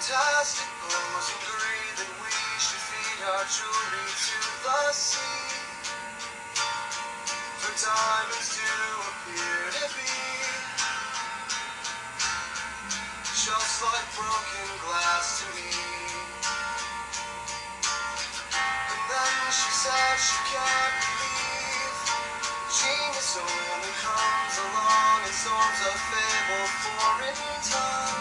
fantastic pose and agree that we should feed our jewelry to the sea. For diamonds do appear to be just like broken glass to me. And then she said she can't believe genius only comes along and storms a fable for in time.